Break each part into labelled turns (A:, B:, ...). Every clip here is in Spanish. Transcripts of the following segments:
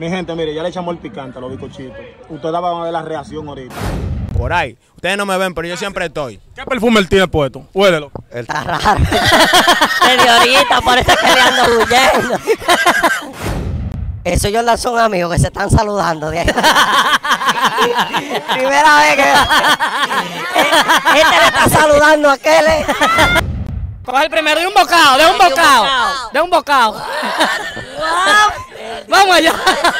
A: Mi gente, mire, ya le echamos el picante a los bizcochitos. Ustedes van a ver la reacción ahorita.
B: Por ahí. Ustedes no me ven, pero yo siempre estoy. ¿Qué perfume él tiene puesto? Huélelo.
C: Está raro. Señorita, parece que le ando huyendo. Eso ellos son amigos que se están saludando de ahí. Primera vez que este le está saludando a aquel.
D: Coge el primero de un bocado, de un bocado. De un bocado. Vamos allá.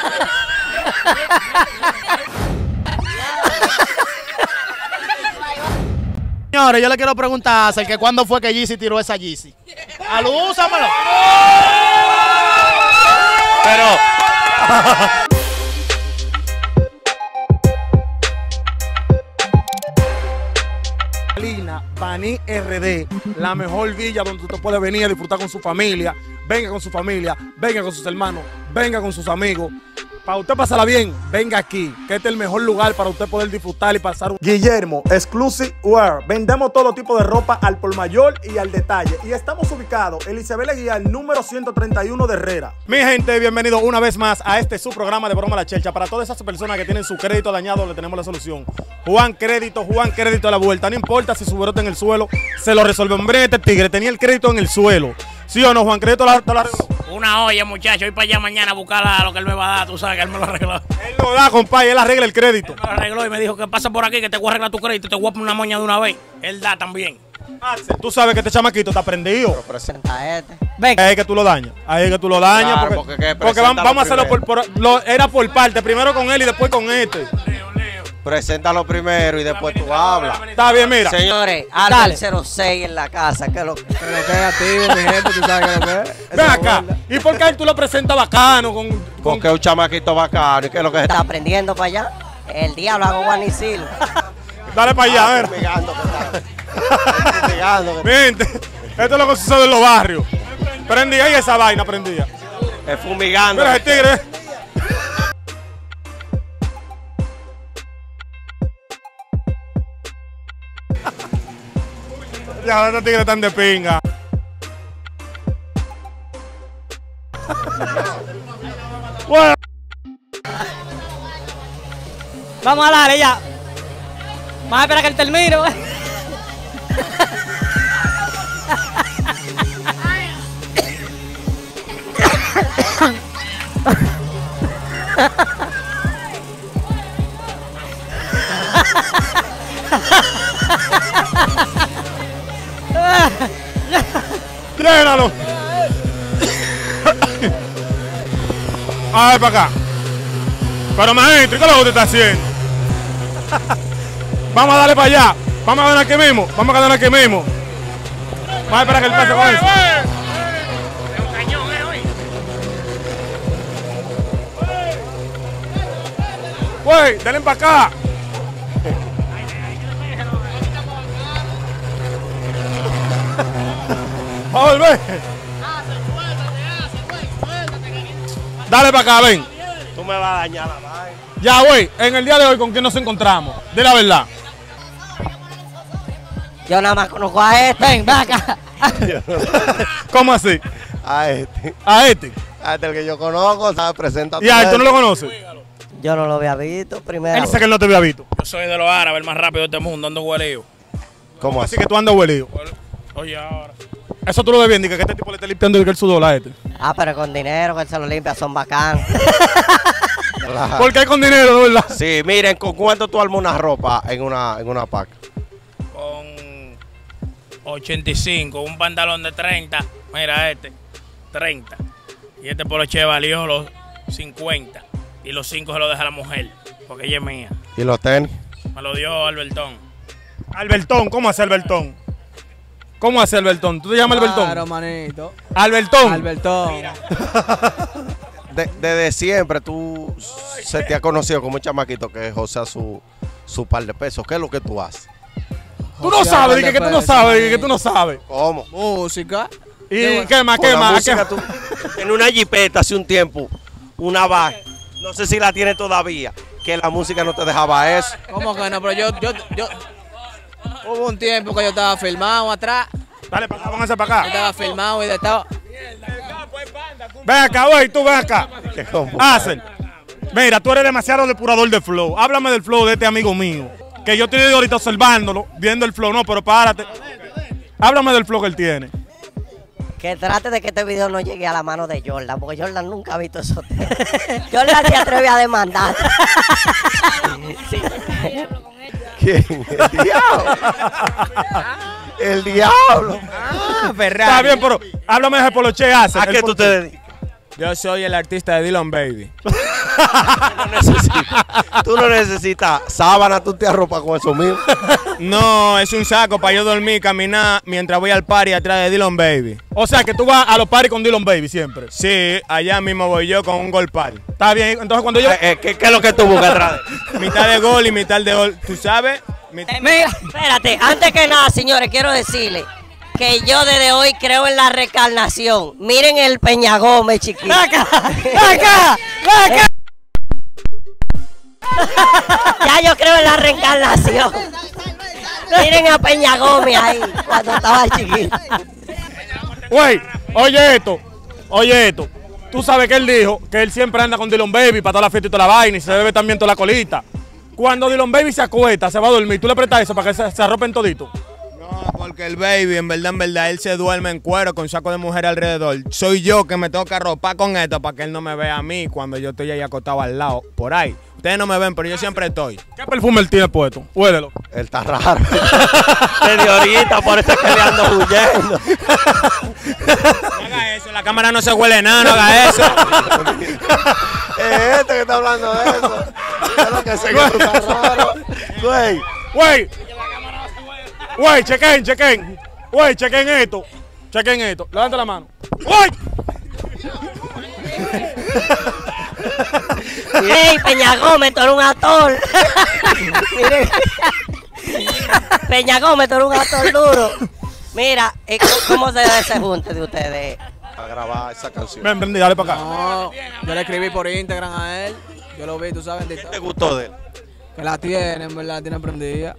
B: Señores, yo le quiero preguntar a Acer que cuándo fue que Yeezy tiró esa Yeezy. ¡Alúzamelo! Pero... Baní RD, la mejor villa donde usted puede venir a disfrutar con su familia. Venga con su familia, venga con sus hermanos, venga con sus amigos. Para usted pasarla bien, venga aquí, que este es el mejor lugar para usted poder disfrutar y pasar un...
A: Guillermo, Exclusive Wear. Vendemos todo tipo de ropa al por mayor y al detalle. Y estamos ubicados en Isabel Eguía, el número 131 de Herrera.
B: Mi gente, bienvenidos una vez más a este su programa de Broma La Chelcha. Para todas esas personas que tienen su crédito dañado, le tenemos la solución. Juan Crédito a la vuelta. No importa si su brote en el suelo, se lo resolvemos. Hombre, este tigre tenía el crédito en el suelo. ¿Sí o no, Juan Crédito la
D: Una olla, muchacho. Voy para allá mañana a buscar lo que él me va a dar. Tú sabes que él me lo arregló.
B: Él lo da, compadre, él arregla el crédito.
D: Él me lo arregló y me dijo que pasa por aquí, que te voy a arreglar tu crédito, te voy a poner una moña de una vez. Él da también.
B: Axel, tú sabes que este chamaquito está prendido.
C: Pero presenta este.
B: Ahí es que tú lo dañas. Ahí es que tú lo dañas.
E: Claro,
B: porque vamos a hacerlo era por parte. Primero con él y después con este.
E: Preséntalo primero y después tú hablas.
B: Está bien, mira.
C: Señores, Albert 06 en la casa. Que lo que
F: es activo, mi gente, tú sabes que lo que es.
B: Ven acá. ¿Y por qué él tú lo presentas bacano?
E: Porque es un chamaquito bacano. ¿Y qué es lo que
C: está aprendiendo para allá? El diablo hago guanicil.
B: Dale para allá, a ver. Gente, esto es lo que sucede en los barrios. Prendía ahí esa vaina, prendía.
E: Es fumigando.
B: Mira ese tigre. Ya, estos tigres están de pinga. Bueno.
D: Vamos a darle ya. Vamos a esperar que él termine.
B: ¡Trénalo! A ver, para acá. Pero maestro, ¿qué es lo que usted está haciendo? Vamos a darle para allá. Vamos a ganar aquí mismo. Vamos a ganar aquí mismo. Vamos a esperar que él pase con eso.
D: Es un cañón, hoy.
B: Güey, denle para acá. Vamos a volver. Dale para acá, ven.
E: Tú me vas a dañar la vaina.
B: Ya, güey, en el día de hoy, ¿con quién nos encontramos? De la verdad.
C: Yo nada más conozco a este.
D: Ven acá.
B: ¿Cómo así?
E: A este.
B: A este.
E: A este el que yo conozco, ¿sabes? Presenta.
B: ¿Y a él tú no lo conoces?
C: Yo no lo había visto primero.
B: Él dice que él no te había visto.
D: Yo soy de los árabes, el más rápido de este mundo, ando hueleo.
E: ¿Cómo
B: Así
E: así?
B: que tú andas huelido.
D: Oye, ahora.
B: Eso tú lo ves bien, que este tipo le está limpiando el sudor a este.
C: Ah, pero con dinero que él se lo limpia, son bacanos.
E: Claro.
B: Porque hay con dinero, ¿no, verdad?
E: Sí, miren, ¿con cuánto tú armas una ropa en una pack?
D: Con 85, un pantalón de 30. Mira este, 30. Y este poloche valió los 50. Y los 5 se los deja la mujer, porque ella es mía.
E: ¿Y los tenis?
D: Me lo dio Albertón.
B: Albertón, ¿cómo hace Albertón? ¿Cómo hace Albertón? ¿Tú te llamas Albertón?
F: Claro, manito.
B: Albertón.
F: Albertón.
E: Desde siempre tú se te ha conocido como un chamaquito que josea su par de pesos. ¿Qué es lo que tú haces?
B: Tú no sabes, dije que tú no sabes, dije que tú no sabes.
E: ¿Cómo?
F: Música.
B: ¿Y qué más,
E: Con
B: qué
E: la
B: más?
E: música, tú en una jipeta hace un tiempo, una vaca, no sé si la tiene todavía, que la música no te dejaba eso.
F: ¿Cómo que no? Pero yo hubo un tiempo que yo estaba filmado atrás.
B: Dale, para acá, pónganse para
F: Yo
B: acá.
F: estaba filmado y de todo.
B: Ven acá, güey, tú ven acá.
E: ¿Qué cómo?
B: Acer, Mira, tú eres demasiado depurador de flow. Háblame del flow de este amigo mío. Que yo estoy ahorita observándolo, viendo el flow. No, pero párate. Háblame del flow que él tiene.
C: Que trate de que este video no llegue a la mano de Jordan, porque Jordan nunca ha visto eso. Jordan se atreve a demandar. Sí.
E: ¿Quién? El diablo. El diablo.
F: Ferrari.
B: Está bien, pero háblame de Poloche hace.
E: ¿A qué tú te dedicas?
F: Yo soy el artista de Dylan Baby.
E: Tú no necesitas sábana, tú te arropas con eso mismo.
F: No, es un saco para yo dormir, caminar mientras voy al party atrás de Dylan Baby.
B: O sea, que tú vas a los parties con Dylan Baby siempre.
F: Sí, allá mismo voy yo con un gol party.
B: Está bien, entonces cuando yo...
E: ¿Qué es lo que tú buscas atrás?
F: Mitad de gol y mitad de gol. ¿Tú sabes?
C: Mira, espérate, antes que nada, señores, quiero decirle que yo desde hoy creo en la reencarnación. Miren el Peña Gómez, chiquito. ¡Acá! Ya yo creo en la reencarnación. Miren a Peña Gómez ahí, cuando estaba chiquito.
B: Güey, oye esto. Tú sabes que él dijo que él siempre anda con Dylan Baby para toda la fiesta y toda la vaina y se bebe también toda la colita. Cuando Dylan Baby se acuesta, se va a dormir, ¿tú le prestas eso para que se arropen todito?
F: No, porque el baby, en verdad, él se duerme en cuero con saco de mujer alrededor. Soy yo que me tengo que arropar con esto para que él no me vea a mí cuando yo estoy ahí acostado al lado, por ahí. Ustedes no me ven, pero yo siempre estoy.
B: ¿Qué perfume él tiene puesto? Huélelo.
E: Él está raro. Desde ahorita, por eso es que le ando huyendo.
F: No haga eso, la cámara no se huele nada, no haga eso.
E: Es este que está hablando de eso. Es lo que sé que tú estás raro.
B: Güey, chequen. Güey, chequen esto. Levanta la mano. Güey.
C: ¡Ey, Peña Gómez, tú eres un actor! Miren. Peña Gómez, tú eres un actor duro. Mira, ¿cómo se da ese junte de ustedes?
E: A grabar esa canción.
B: Ven, Brandy, dale para acá.
F: No, yo le escribí por Instagram a él. Yo lo vi, tú sabes.
E: ¿Qué te gustó de él?
F: Que la tiene, en verdad, tiene prendida.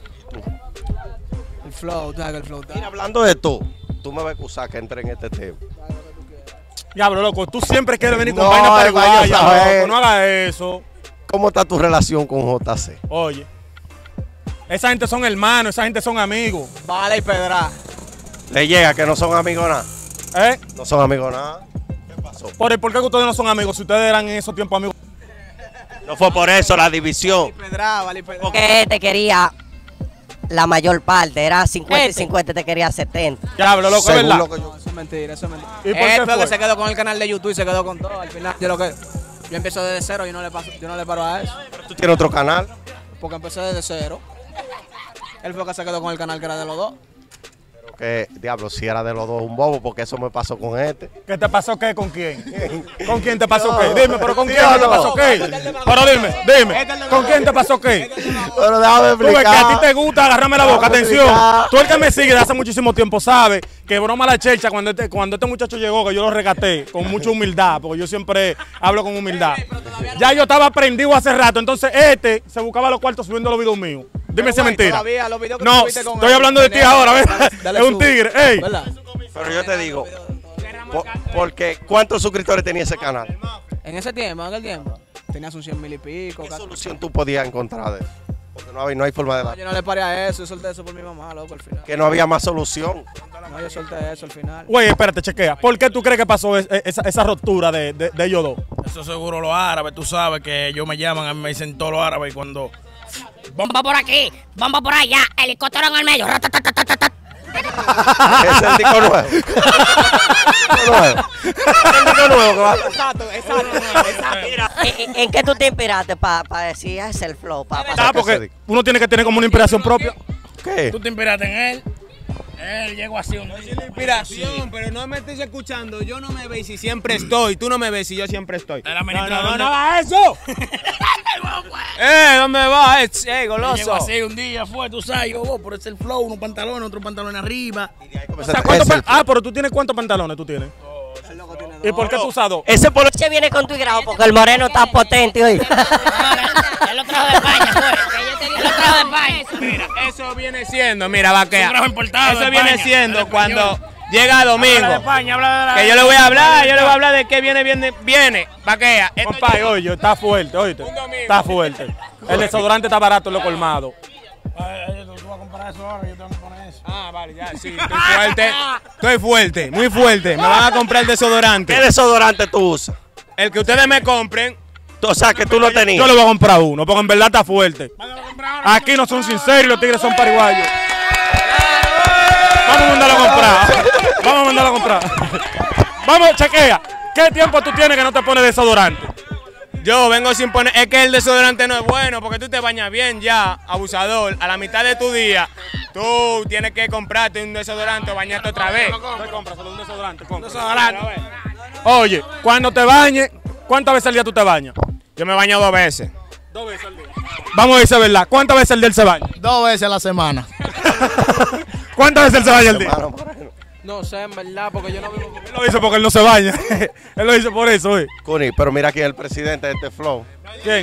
F: El flow, tú sabes que el flow está.
E: Mira, hablando de tú me vas a acusar que entre en este tema.
B: Diablo, loco, tú siempre quieres venir con
E: No,
B: vaina
E: es para yo
B: paraguaya,
E: saber.
B: loco, no hagas eso.
E: ¿Cómo está tu relación con JC?
B: Oye, esa gente son hermanos, esa gente son amigos.
F: Vale y pedra.
E: Le llega que no son amigos nada.
B: ¿Eh?
E: No son amigos nada. ¿Qué pasó?
B: ¿Por qué ustedes no son amigos? Si ustedes eran en esos tiempos amigos.
E: No fue por eso la división.
F: Vale y pedra.
C: Porque te quería la mayor parte, era 50 y 50, te quería 70.
B: Diablo, loco, es
E: Según
B: verdad.
E: lo que yo-
F: Eso es mentira, eso es mentira.
B: ¿Y por qué
F: Él fue
B: fue?
F: que se quedó con el canal de YouTube y se quedó con todo. Al final, yo empecé desde cero y yo no le paro a eso.
E: Tú tienes otro canal.
F: Porque empecé desde cero. Él fue que se quedó con el canal que era de los dos.
E: Pero que, diablo, si era de los dos un bobo, porque eso me pasó con este.
B: ¿Qué te pasó qué? ¿Con quién? ¿Con quién te pasó qué? Dime, pero ¿con quién
E: Diablo.
B: te pasó qué? Pero dime, ¿con quién te pasó qué?
E: Pero déjame
B: Tú ves que
E: explicar.
B: a ti te gusta agarrarme la boca, atención. Tú el que me sigue de hace muchísimo tiempo sabe que Broma la Chelcha, cuando este muchacho llegó, que yo lo regaté con mucha humildad, porque yo siempre hablo con humildad. Ya yo estaba prendido hace rato, entonces este se buscaba los cuartos subiendo los videos míos. Dime si es mentira.
F: Todavía, los videos que
B: No,
F: tú subiste con
B: estoy
F: él,
B: hablando de ti
F: tenés-
B: ahora, ¿ves?
F: dale
B: Es un
F: sube.
B: tigre, ey.
F: ¿Verdad?
E: Pero yo te digo, porque ¿cuántos suscriptores tenía ese canal?
F: En ese tiempo, en aquel tiempo, tenías un 100,000 y pico.
E: ¿Qué
F: casi.
E: solución tú podías encontrar de eso? Porque no hay forma de dar.
F: Yo no le paré a eso, yo solté eso por mi mamá, loco, al final.
E: Que no había más solución.
F: No, yo solté eso al final.
B: Güey, espérate, chequea. ¿Por qué tú crees que pasó esa ruptura de ellos dos?
D: Eso seguro los árabes, tú sabes que ellos me llaman, a mí me dicen todos los árabes y cuando...
C: Bomba por aquí, bomba por allá, helicóptero en el medio. Ratatatatatatat.
E: Ese es el disco nuevo. El disco nuevo que va a-
F: Exacto.
C: ¿En qué tú te inspiraste para decir es el flow?
B: Ah, porque uno tiene que tener como una inspiración propia.
E: ¿Qué?
D: Tú te inspiraste en él. Él llegó así un día.
F: Inspiración, pero no me estés escuchando. Yo no me ves si siempre estoy. Tú no me ves si yo siempre estoy.
D: El administrador de-
F: hagas eso. ¿Dónde vas?
D: Llegó
F: Goloso.
D: así un día, fue, tú sabes, yo, por ese el flow, unos pantalones, otros pantalones arriba.
B: O sea, pero tú tienes ¿cuántos pantalones tú tienes? ¿Y por qué tú usas dos?
E: Ese por
C: Se viene con tu grado porque el moreno está potente hoy.
G: Él lo trajo de España, fue. Él lo trajo de España.
F: Mira, eso viene siendo, mira, vaquea.
D: Un trabajo importado
F: Eso
D: de
F: viene
D: España,
F: siendo
D: el español.
F: llega domingo.
D: Habla de España, habla de la...
F: Que yo le voy a hablar, de qué viene, vaquea.
B: Compadre, oye, está fuerte, oíste. Está fuerte. El desodorante está barato en lo colmado.
D: Tú vas a comprar eso ahora, yo tengo que poner eso.
F: Ah, vale, ya, sí, estoy fuerte, muy fuerte. Me van a comprar el desodorante.
E: ¿Qué desodorante tú usas?
F: El que ustedes me compren.
E: O sea, que tú no tenías.
B: Yo le voy a comprar uno, porque en verdad está fuerte. Aquí no son sinceros y los tigres son pariguayos. Vamos a mandarlo a comprar. Vamos a mandarlo a comprar. Vamos, chequea. ¿Qué tiempo tú tienes que no te pones desodorante?
F: Yo vengo sin poner. Es que el desodorante no es bueno porque tú te bañas bien ya, abusador. A la mitad de tu día, tú tienes que comprarte un desodorante o bañarte otra vez.
B: Cómpraselo un desodorante. Oye, cuando te bañes, ¿cuántas veces al día tú te bañas?
F: Yo me baño 2 veces.
B: 2 veces al día. Vamos a decir verdad. ¿Cuántas veces al día él se baña?
H: 2 veces a la semana.
B: ¿Cuántas veces él se baña al día?
I: No sé, en verdad, porque yo no vivo con...
B: Él lo dice porque él no se baña. Él lo dice por eso,
E: Cuni, pero mira quién es el presidente de este flow.
B: ¿Quién?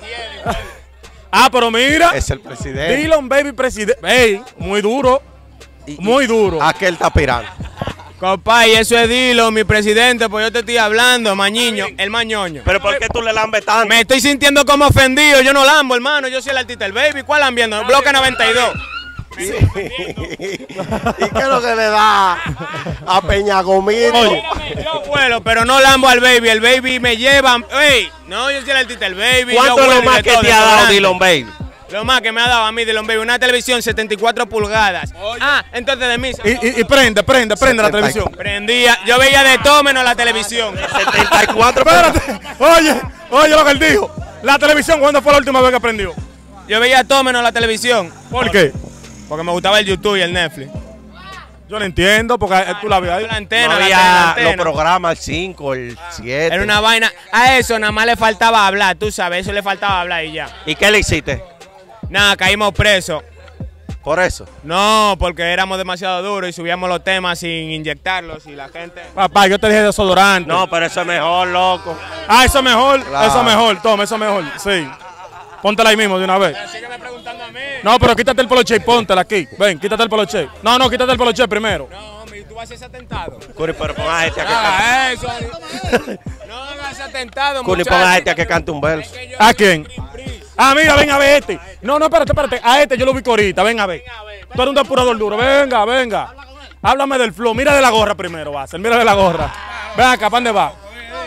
B: Ah, pero mira.
E: Es el presidente.
B: Dillon Baby presidente. Ey, muy duro. Muy duro.
E: ¿A qué él está aspirando?
F: Compadre, eso es Dillon, mi presidente, pues yo te estoy hablando, mañiño, el mañoño.
E: ¿Pero por qué tú le lambes tanto?
F: Me estoy sintiendo como ofendido, yo no lambo, hermano, yo soy el artista del Baby. ¿Cuál lambiendo? Bloque 92.
E: Sí. ¿Y qué es lo que le da a Peñagomito?
F: Oye, yo vuelo, pero no lambo al Baby. El Baby me lleva. Ey, no, yo soy el artista del Baby.
E: ¿Cuánto es lo más que te ha dado Dillon Baby?
F: Lo más que me ha dado a mí Dillon Baby, una televisión 74 pulgadas. Oye. Ah, entonces de mí.
B: Y prende la televisión.
F: Prendía, yo veía de todo menos la televisión.
E: 74.
B: Espérate. Oye lo que él dijo. La televisión, ¿cuándo fue la última vez que prendió?
F: Yo veía todo menos la televisión.
B: ¿Por qué?
F: Porque me gustaba el YouTube y el Netflix.
B: Yo lo entiendo, porque tú la ves ahí.
F: La antena,
E: no había los programas, el 5, el 7.
F: Era una vaina. A eso nada más le faltaba hablar, tú sabes, eso le faltaba hablar y ya.
E: ¿Y qué le hiciste?
F: Nada, caímos presos.
E: ¿Por eso?
F: No, porque éramos demasiado duros y subíamos los temas sin inyectarlos y la gente...
B: Papá, yo te dije desodorante.
E: No, pero eso es mejor, loco.
B: Ah, eso es mejor,
E: Claro.
B: Eso es mejor, toma, eso es mejor, sí. Póntela ahí mismo de una vez.
F: Sígueme preguntando a mí.
B: No, pero quítate el poloche y póntela aquí. Ven, quítate el poloche. No, quítate el poloche primero.
F: No, hombre, tú vas a hacer ese atentado.
E: Cuni, pero ponga a este a que
F: No
E: cante.
F: hagas eso. No hagas ese atentado,
E: Cuni,
F: muchacho.
E: ponga a este a que cante un verso.
B: ¿A quién? Ah, mira, ven a ver este. No, espérate. A este yo lo ubico ahorita, ven a ver. Tú eres un depurador duro, venga. Háblame del flow. Mira de la gorra primero, Basel. Mira de la gorra. Ven acá, ¿para dónde va?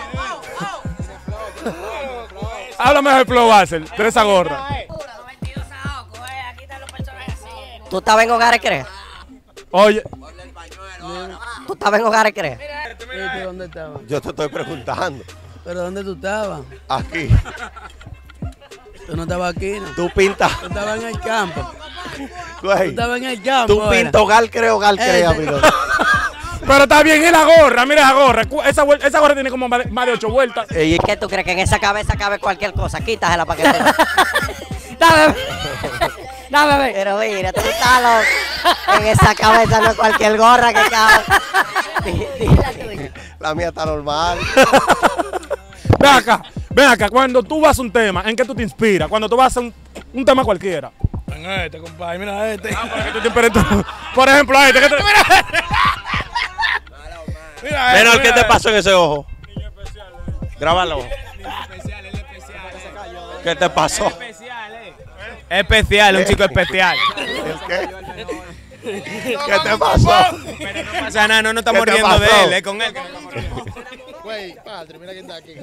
B: Háblame del flow, Basel, de esa gorra.
C: ¿Tú estabas en Hogares Crea?
B: Oye,
C: ¿Tú estabas en Hogares Crea?
H: ¿Dónde estabas?
E: Yo te estoy preguntando.
H: ¿Pero dónde tú estabas?
E: Aquí.
H: Tú no estabas aquí, ¿no?
E: Tú pintas.
H: Tú estabas en el campo. Tú
E: Güey.
H: estabas en el campo.
E: Tú pintas hogar crea, amigo.
B: pero está bien, es la gorra, mira la gorra. Esa gorra tiene como más de 8 vueltas.
C: ¿Qué tú crees? Que en esa cabeza cabe cualquier cosa. Quítasela para que te... Dame. Dame. Pero mira, tú estás loco. En esa cabeza no es cualquier gorra que cabe.
E: La mía está normal.
B: Ven acá, cuando tú vas a un tema, ¿en qué tú te inspiras? Cuando tú vas a un tema cualquiera.
D: En este, compadre, mira este.
B: Por ejemplo, a este.
E: Menor, ¿qué te pasó en ese ojo? Grábalo. ¿Qué te pasó?
F: Especial, un chico especial.
E: ¿Qué? ¿Qué te pasó?
F: Pero no pasa nada, no estamos
E: ¿Qué te
F: riendo de
E: pasó?
F: él, es con él que no estamos riendo.
H: Güey, padre, mira quién está aquí.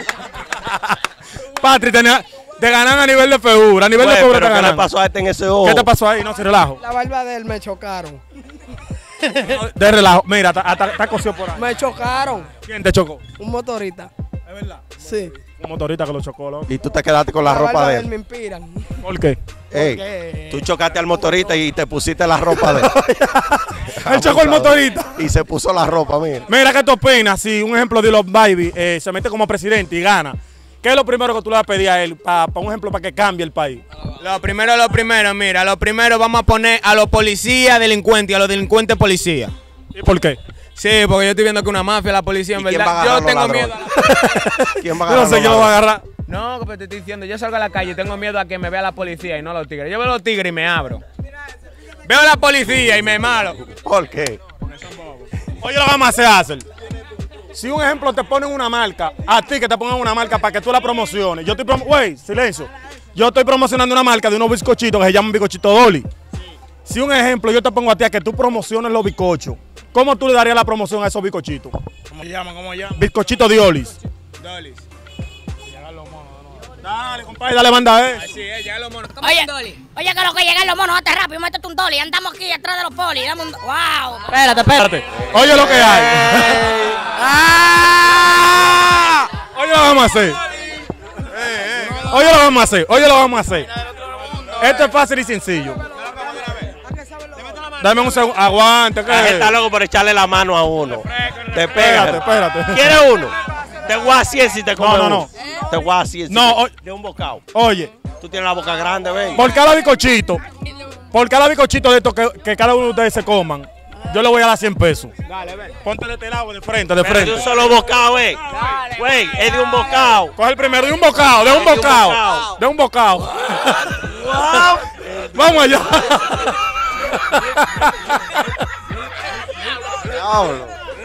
B: Patri, te ganan a nivel de figura, a nivel
E: Güey,
B: de figura te
E: pero ¿qué le
B: ganan.
E: pasó a este en ese ojo?
B: ¿Qué te pasó ahí? No, si relajo.
I: La barba de él me chocaron.
B: De relajo. Mira, está cosido por ahí.
I: Me chocaron.
B: ¿Quién te chocó?
I: Un motorista.
B: ¿Es verdad?
I: Sí.
B: Un motorista que lo chocó, loco.
E: Y tú te quedaste con la ropa
I: barba
E: de
I: de él
E: él.
I: me inspiran.
B: ¿Por qué?
E: Ey, tú chocaste al motorista y te pusiste la ropa de él.
B: Él chocó el motorista.
E: Y se puso la ropa, mira.
B: Mira, ¿qué tú opinas? Si un ejemplo de los Baby se mete como presidente y gana, ¿qué es lo primero que tú le vas a pedir a él? Para un ejemplo, para que cambie el país.
F: Lo primero, mira, lo primero vamos a poner a los policías delincuentes y a los delincuentes policías.
B: ¿Y por qué?
F: Sí, porque yo estoy viendo que una mafia, la policía, en
E: ¿Y quién va a
F: verdad.
E: agarrar
F: Yo
E: los
F: tengo
E: ladrones?
F: miedo.
E: ¿Quién va a
B: Yo no
E: agarrar
B: sé
E: los
B: quién lo va a
E: ladrones?
B: agarrar.
F: No, pero te estoy diciendo, yo salgo a la calle y tengo miedo a que me vea la policía y no los tigres. Yo veo los tigres y me abro. Veo a la policía y me malo.
E: ¿Por qué?
B: Oye, lo vamos a hacer. Si un ejemplo te ponen una marca, a ti que te pongan una marca para que tú la promociones. Yo estoy güey, silencio. Yo estoy promocionando una marca de unos bizcochitos que se llaman bizcochito Dolly. Si un ejemplo yo te pongo a ti a que tú promociones los bizcochos, ¿cómo tú le darías la promoción a esos bizcochitos?
D: ¿Cómo se llaman? ¿Cómo se llaman?
B: Bizcochito Diolis.
F: Dolis.
B: Dale, compadre, dale, manda,
F: Así es, llegan los monos.
G: Oye, oye, que lo que llegan los monos, hazte rápido, métete un dolly. Andamos aquí atrás de los polis. Dame un. ¡Wow!
C: Espérate.
B: Oye lo que hay. Oye lo vamos a hacer. Oye lo vamos a hacer. Esto es fácil y sencillo. Dame un segundo. Aguante.
E: La gente está loco por echarle la mano a uno. Te pega.
B: Espérate.
E: ¿Quieres uno? Te voy a decir si te comes
B: No.
E: Te voy a decir de un bocado.
B: Oye.
E: Tú tienes la boca grande, ven.
B: Por cada bizcochito de estos que cada uno de ustedes se coman, yo le voy a dar 100 pesos.
F: Dale, ven.
B: Ponte de este lado, de frente.
E: Pero de un solo bocado, Güey, es de un bocado.
B: Coge el primero, de un bocado. Vamos allá.
E: Diablo.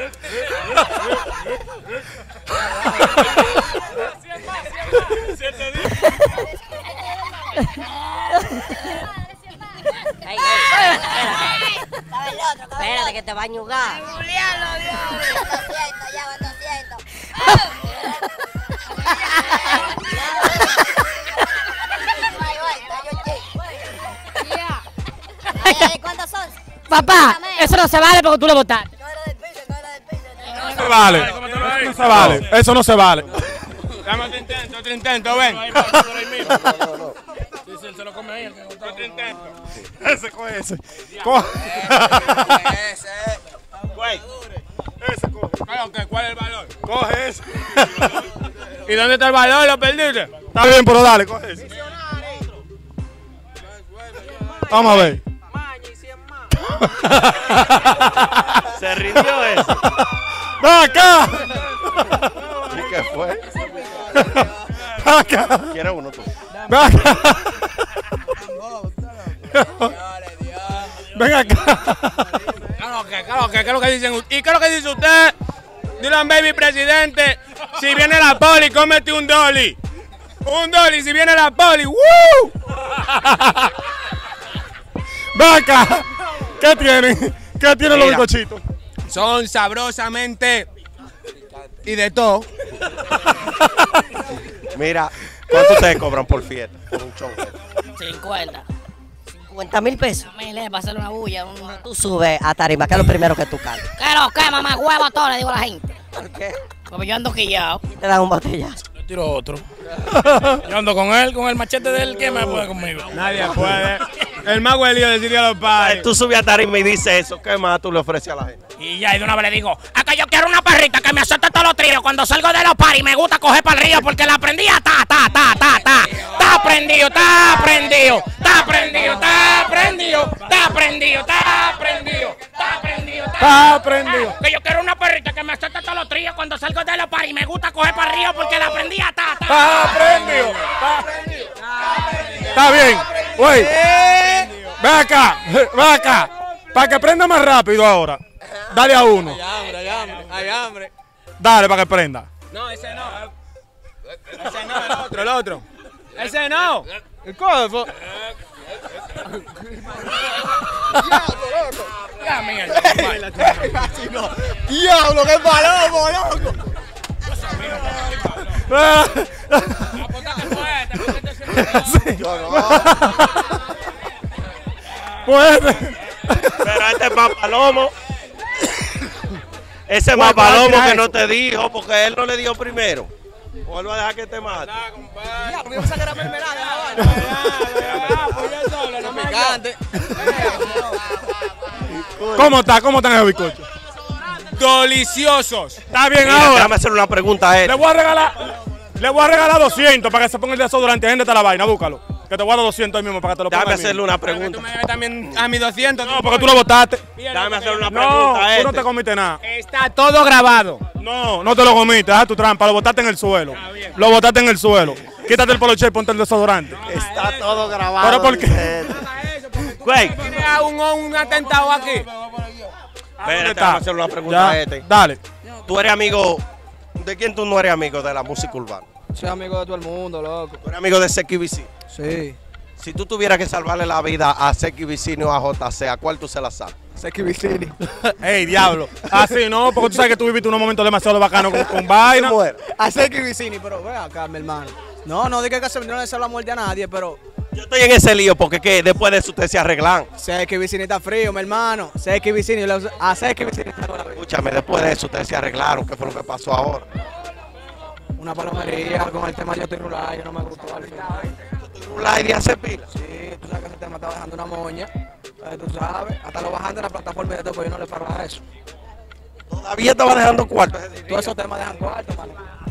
C: Espérate que te va a ñugar.
G: ¿Cuántos son? Papá, eso no se vale porque tú lo botaste.
B: No se vale. Eso no se vale.
F: Dame otro intento, ven.
D: Se lo come ahí.
F: Otro intento.
B: Ese, coge ese. Coge.
E: Güey.
B: Ese, coge.
F: ¿Cuál es el valor?
B: Coge ese.
F: ¿Y dónde está el valor? ¿Lo perdiste?
B: Está bien, pero dale, coge ese. Vamos a ver.
E: Se rindió eso.
B: ¡Ven acá!
E: ¿Y qué fue?
B: ¡Ven acá!
E: ¿Quieres uno tú?
B: ¡Ven acá! ¡Ven acá!
F: ¿Qué es lo que dicen? ¿Y qué es lo que dice usted? Dylan Baby, presidente. Si viene la poli, cómete un dolly. Un dolly, si viene la poli. ¡Woo!
B: ¡Ven acá! ¿Qué tienen? ¿Qué tienen los bizcochitos?
F: Son sabrosamente y de todo.
E: Mira, ¿cuánto ustedes cobran por fiesta? Por un show.
C: 50. 50,000 pesos.
G: Mire, para hacerle una bulla.
C: Tú subes a tarima, que es lo primero que tú cantas.
G: ¿Qué lo que, mamá? Huevo todo, le digo a la gente.
C: ¿Por qué?
G: Porque yo ando quillado.
C: Te dan un botellazo.
D: Le tiro otro. Yo ando con él, con el machete de él. ¿Quién me puede conmigo?
F: Nadie puede. El más huelío decirle a los padres.
E: Tú subes a tarima y dices eso. ¿Qué más tú le ofreces a la gente?
D: Y ya, y de una vez le digo, acá yo quiero una perrita que me acepte todos los tríos. Cuando salgo de los paris me gusta coger para el río porque la prendía, está prendido. Que yo quiero una perrita que me acepte todos los tríos. Cuando salgo de los paris me gusta coger para el río porque la prendía,
B: ¡Está prendido! Está bien. Güey. Ven acá. Para que prenda más rápido ahora. Dale a uno.
F: Hay hambre.
B: Dale para que prenda.
F: No, ese no. Ese no, el otro. Ese no. El codo.
D: Ya, mierda.
H: ¡Diablo, qué palomo, loco!
B: Sí.
E: Yo no.
B: Pues,
E: Pero este es más palomo. Ese es más palomo que no te dijo porque él no le dio primero. O él va a dejar que te mate.
B: ¿Cómo están esos bizcochos?
F: Deliciosos.
B: Está bien
E: Mira,
B: ahora.
E: déjame hacer una pregunta a él.
B: Le voy a regalar 200 para que se ponga el desodorante. Agéndate la vaina, búscalo. Que te voy a dar 200 ahí mismo para que te lo pongas.
E: Déjame
B: ahí
E: hacerle
B: mismo.
E: una
F: Tú
E: pregunta.
F: me debes también a mis 200.
B: No, porque tú lo votaste.
E: Déjame hacer una
B: No,
E: pregunta a
B: tú no
E: este.
B: te comiste nada.
F: Está todo grabado.
B: No te lo comiste. Haz tu trampa. Lo botaste en el suelo. Lo botaste en el suelo. Quítate el poloche y ponte el desodorante.
E: Está todo grabado.
B: ¿Pero por qué?
E: dice él. Güey,
F: Tiene un atentado aquí.
E: Espérate, vamos a hacer una pregunta
B: Ya,
E: a este.
B: dale.
E: ¿Tú eres amigo? ¿De quién tú no eres amigo de la música urbana?
I: Soy amigo de todo el mundo, loco.
E: ¿Tú eres amigo de Seki Vicini?
I: Sí.
E: Si tú tuvieras que salvarle la vida a Seki Vicini o a JC, ¿a cuál tú se la sabes?
I: Seki Vicini.
B: Ey, diablo. Así no, porque tú sabes que tú viviste unos momentos demasiado bacanos con vaina.
E: ¿Cómo era?
I: A Seki Vicini, pero ve acá, mi hermano. No dije que no le deseo la muerte a nadie, pero
E: Yo estoy en ese lío porque que después de eso ustedes se arreglan.
I: Seki Vicini está frío, mi hermano. Seki Vicini, a Seki Vicini.
E: Escúchame, después de eso ustedes se arreglaron. ¿Qué fue lo que pasó ahora?
I: Una palomería con el tema Yo estoy rural, yo no me gustó al final.
E: Un aire hace pila.
I: Sí, tú sabes que ese tema está bajando una moña. Tú sabes, hasta lo bajando en la plataforma y de todo, pues yo no le paro a eso.
E: Todavía estaba dejando cuartos.
I: Todos esos temas dejan cuarto, mano.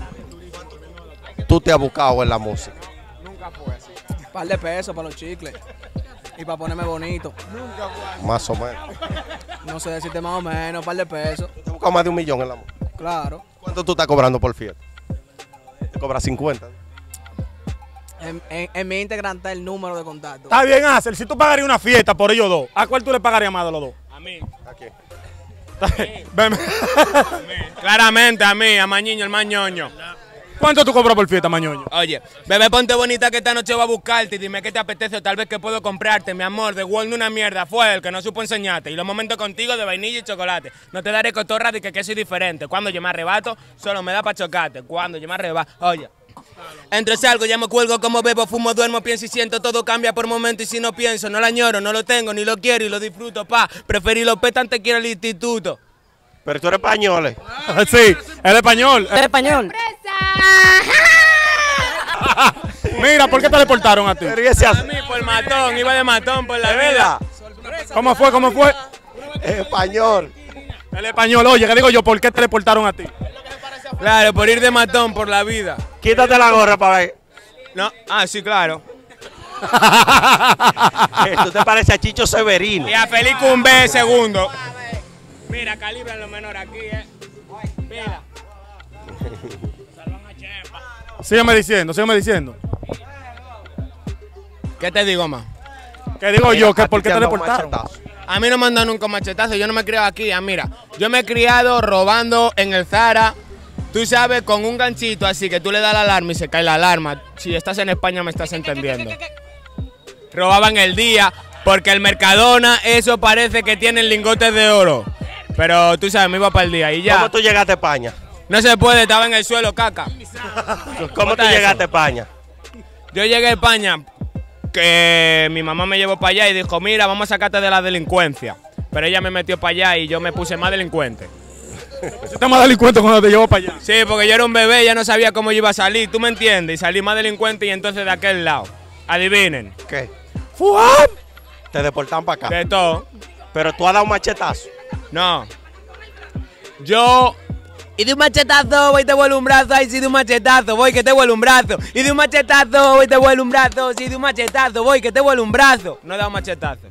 E: Tú te has buscado en la música.
I: Un par de pesos para los chicles. Y para ponerme bonito.
E: Más o menos.
I: No sé decirte más o menos, un par de pesos.
E: Te has buscado más de 1 millón en la música.
I: Claro.
E: ¿Cuánto tú estás cobrando por fiesta? Te cobras 50.
I: En mi Instagram está el número de contacto.
B: Está bien, Hazel. Si tú pagarías una fiesta por ellos dos, ¿a cuál tú le pagarías más de los dos?
F: A mí.
E: ¿A quién?
B: Ven.
F: Claramente a mí, a Mañiño, el mañoño.
B: ¿Cuánto tú cobras por fiesta, mañoño?
F: Oye, bebé, ponte bonita que esta noche voy a buscarte y dime qué te apetece o tal vez qué puedo comprarte. Mi amor, de World una mierda fue el que no supo enseñarte. Y los momentos contigo de vainilla y chocolate. No te daré cotorra de que soy diferente. Cuando yo me arrebato, solo me da para chocarte. Cuando yo me arrebato, oye. Entro, salgo, ya me cuelgo como bebo, fumo, duermo, pienso y siento, todo cambia por momento y si no pienso, no la añoro, no lo tengo, ni lo quiero y lo disfruto, preferí los petas antes que ir al instituto.
E: Pero tú eres español, ¿eh?
B: Sí, el español.
C: ¿Eres español?
B: Mira, ¿por qué te deportaron a ti?
E: Pero ese
F: A mí por matón, iba de matón por la vida.
B: ¿Cómo fue? ¿Cómo fue?
E: Español.
B: El español. Oye, ¿qué digo yo? ¿Por qué te deportaron a ti?
F: Claro, por ir de matón por la vida.
E: Quítate la gorra para ver.
F: No, sí, claro.
E: Tú te pareces a Chicho Severino.
F: Y a Feliz Cumbé segundo. Mira, calibran lo menor aquí, Mira.
B: Sígueme diciendo.
F: ¿Qué te digo más?
B: ¿Qué digo yo? ¿Que ¿Por qué te
E: han dado
B: deportaron?
E: machetazo.
F: A mí no me han dado nunca machetazo, yo no me he criado aquí. Mira, yo me he criado robando en el Zara, tú sabes, con un ganchito así que tú le das la alarma y se cae la alarma. Si estás en España me estás entendiendo. Robaban el día, porque el Mercadona, eso parece que tienen lingotes de oro. Pero tú sabes, me iba para el día y ya.
E: ¿Cómo tú llegaste a España?
F: No se puede, estaba en el suelo, caca.
E: ¿Cómo tú
F: está
E: llegaste a
F: eso?
E: España?
F: Yo llegué a España, que mi mamá me llevó para allá y dijo, mira, vamos a sacarte de la delincuencia. Pero ella me metió para allá y yo me puse más delincuente.
B: ¿Estás más delincuente cuando te llevo para allá?
F: Sí, porque yo era un bebé, ya no sabía cómo yo iba a salir, ¿tú me entiendes? Y salí más delincuente y entonces de aquel lado. Adivinen.
E: ¿Qué?
B: ¡Fuam!
E: Te deportaron para acá.
F: De todo.
E: Pero tú has dado un machetazo.
F: No. Yo... Y de un machetazo, voy, te vuelo un brazo. Ay, sí, de un machetazo, voy, que te vuelo un brazo. Y de un machetazo, voy, te vuelo un brazo. Sí, de un machetazo, voy, que te vuelo un brazo. No he dado machetazos.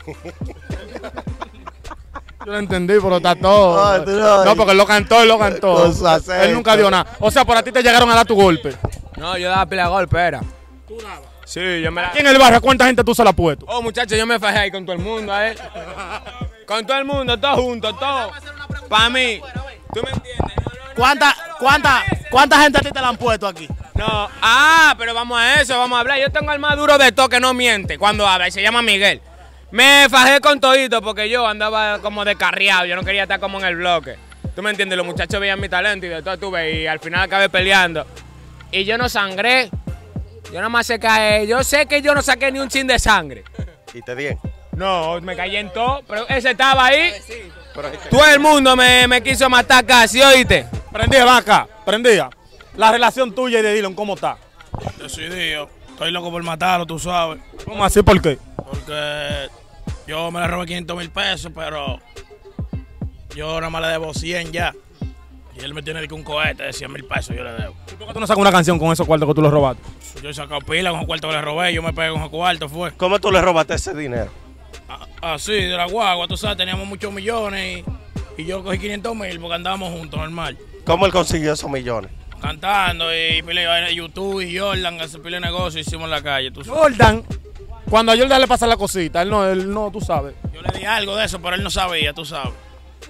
B: Yo lo entendí, pero está todo.
E: No, tú no.
B: No, porque él lo cantó.
E: Cosas
B: Él nunca dio nada. O sea, por a ti te llegaron a dar tu golpe.
F: No, yo daba pila de golpe, era. ¿Tú dabas? Sí, yo me la...
B: Aquí en el barrio, ¿cuánta gente tú se la has puesto?
F: Oh, muchachos, yo me fajé ahí con todo el mundo, Con todo el mundo, todos juntos, todo. Para mí. ¿Tú me entiendes?
H: ¿Cuánta gente a ti te la han puesto aquí?
F: No, pero vamos a eso, vamos a hablar. Yo tengo el más duro de todo que no miente cuando habla y se llama Miguel. Me fajé con todito porque yo andaba como descarriado, yo no quería estar como en el bloque. ¿Tú me entiendes? Los muchachos veían mi talento y de todo tuve y al final acabé peleando. Y yo no sangré, yo nada más se caí, yo sé que yo no saqué ni un chin de sangre.
E: ¿Y te di?
F: No, me caí en todo, pero ese estaba ahí. Todo el mundo me quiso matar casi, ¿oíste?
B: Prendía, vaca, prendía. La relación tuya y de Dylan, ¿cómo está?
D: Decidido. Estoy loco por matarlo, tú sabes.
B: ¿Cómo así? ¿Por qué?
D: Porque yo me le robé 500,000 pesos, pero yo nada más le debo 100 ya. Y él me tiene un cohete de 100,000 pesos, yo le debo.
B: ¿Y por qué tú no sacas una canción con esos cuartos que tú los robaste?
D: Yo he sacado pila con los cuartos que le robé, yo me pegué con los cuartos, fue.
E: ¿Cómo tú le robaste ese dinero?
D: Así, de la guagua, tú sabes, teníamos muchos millones y yo cogí 500,000 porque andábamos juntos, normal.
E: ¿Cómo él consiguió esos millones?
D: Cantando y pila de YouTube y Jordan, hace pila de negocio, hicimos en la calle, tú sabes.
B: Jordan, cuando a Jordan le pasa la cosita, él no, tú sabes.
D: Yo le di algo de eso, pero él no sabía, tú sabes.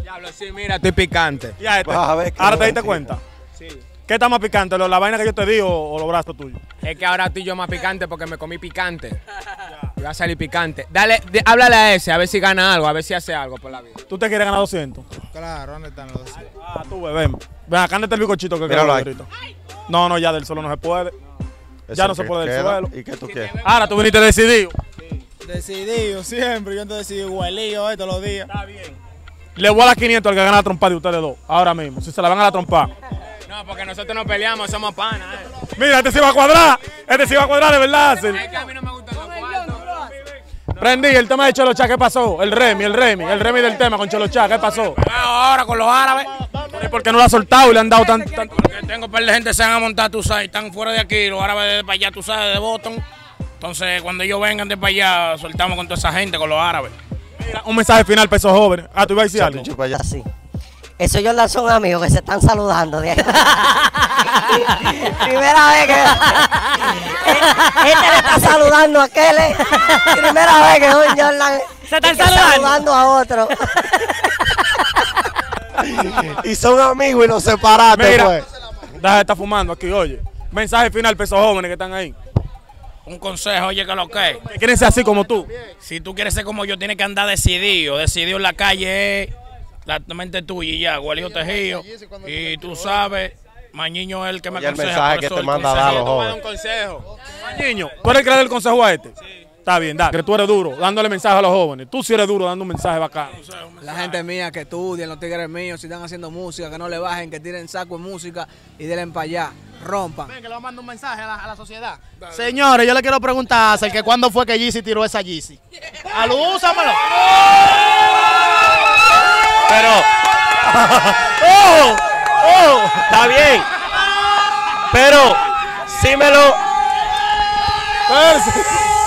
F: Diablo, sí, mira, estoy picante.
B: Ya,
E: Vas a ver que
B: ahora
E: no
B: te diste
E: es
B: cuenta.
F: Sí.
B: ¿Qué está más picante, la vaina que yo te di o los brazos tuyos?
F: Es que ahora estoy yo más picante porque me comí picante. Y va a salir picante. Dale, háblale a ese, a ver si gana algo, a ver si hace algo por la vida.
B: ¿Tú te quieres ganar 200?
H: Claro, ¿dónde están los 200?
B: Ah, tú, bebé. Ven acá, ándate el bicochito que
E: Míralo
B: queda
E: ahí.
B: No, ya del suelo no se puede. Ya no se puede del suelo.
E: ¿Y qué tú quieres?
B: Ahora tú viniste decidido.
H: Decidido siempre, yo ando decidido igualillo todos los días.
B: Está bien. Le voy a dar 500 al que gana la trompa de ustedes dos, ahora mismo, si se la van a la trompa.
F: No, porque nosotros no peleamos, somos panas.
B: Mira, este se va a cuadrar. Este se va a cuadrar de verdad.
F: Es que a mí no me gustan los cuartos.
B: Prendí el tema de Cholochá, ¿qué pasó? El Remy del tema con Cholochá, ¿qué pasó?
D: Ahora con los árabes.
B: ¿Y por qué no lo ha soltado y le han dado tanto?
D: Porque tengo par de gente se van a montar, tú sabes, están fuera de aquí, los árabes de para allá, tú sabes, de Boston. Entonces, cuando ellos vengan de para allá, soltamos con toda esa gente, con los árabes.
B: Mira, un mensaje final para esos jóvenes. Ah, tú ibas a decir algo.
C: Así. Eso yo la son amigos que se están saludando de ahí. Primera vez que este le está saludando a aquel. Primera vez que un Jordan
G: Se están
C: saludando a otro.
E: Y son amigos y los separaste,
B: Mira,
E: pues.
B: deja de estar fumando aquí, oye. Mensaje final para esos jóvenes que están ahí.
D: Un consejo, oye, que lo que
B: Que quieren ser así como tú.
D: si tú quieres ser como yo, tienes que andar decidido. Decidido en la calle es la mente tuya y ya, Gualijo Tejido. Y tú sabes, Mañiño es el que me
E: Oye, el
D: aconseja.
E: mensaje
D: por
E: que
D: eso
E: te
D: el
E: manda a
D: consejo.
E: dar los
F: Yo te voy a dar
E: jóvenes.
F: un consejo.
B: Niño, tú eres el que le da el consejo a este. Está bien, dale. Que tú eres duro, dándole mensaje a los jóvenes. Tú sí eres duro, dando un mensaje bacán.
I: La gente mía que estudien, los tigres míos, si están haciendo música, que no le bajen, que tiren saco de música y denle para allá, rompan.
H: Ven, que le voy a mandar un mensaje a la sociedad. Señores, yo le quiero preguntar a Acer que cuándo fue que Yeezy tiró esa Yeezy. ¡Alúzamelo!
E: Pero. Está bien. Pero, sí me lo.